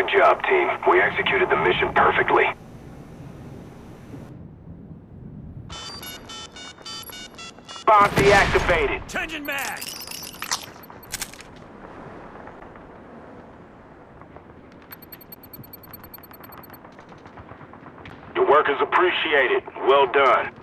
job, team. We executed the mission perfectly. Bomb deactivated. Changing mag! Your work is appreciated. Well done.